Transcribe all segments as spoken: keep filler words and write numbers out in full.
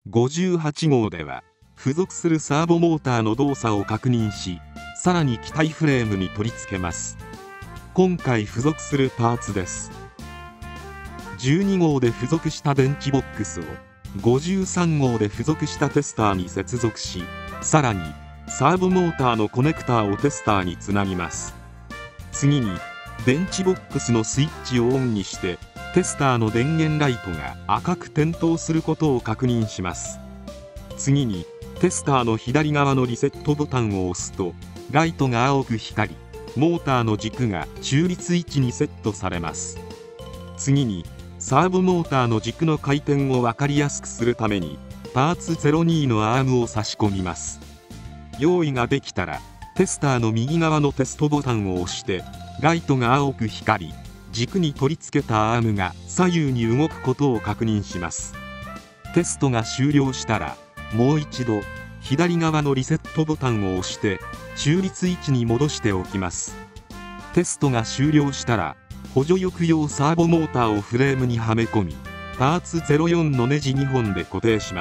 ごじゅうはちごうでは付属するサーボモーターの動作を確認し、さらに機体フレームに取り付けます。今回付属するパーツです。じゅうにごうで付属した電池ボックスをごじゅうさんごうで付属したテスターに接続し、さらにサーボモーターのコネクターをテスターにつなぎます。次に電池ボックスのスイッチをオンにして、テスターの電源ライトが赤く点灯することを確認します。次にテスターの左側のリセットボタンを押すと、ライトが青く光り、モーターの軸が中立位置にセットされます。次にサーボモーターの軸の回転を分かりやすくするために、パーツゼロにのアームを差し込みます。用意ができたらテスターの右側のテストボタンを押して、ライトが青く光り、軸に取り付けたアームが左右に動くことを確認します。テストが終了したら、もう一度左側のリセットボタンを押して中立位置に戻しておきます。テストが終了したら、補助翼用サーボモーターをフレームにはめ込み、パーツゼロよんのネジにほんで固定します。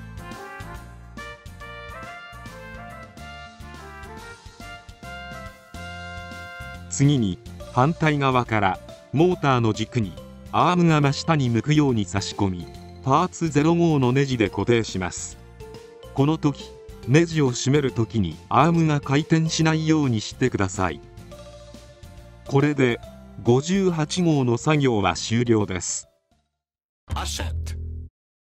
次に反対側からモーターの軸にアームが真下に向くように差し込み、パーツゼロごのネジで固定します。この時ネジを締める時にアームが回転しないようにしてください。これでごじゅうはちごうの作業は終了です。アシェット